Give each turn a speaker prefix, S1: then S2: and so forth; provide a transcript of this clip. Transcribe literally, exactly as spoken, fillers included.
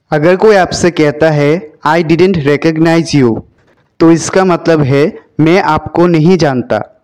S1: अगर कोई आपसे कहता है आई डिडेंट रिकग्नाइज यू, तो इसका मतलब है मैं आपको नहीं जानता।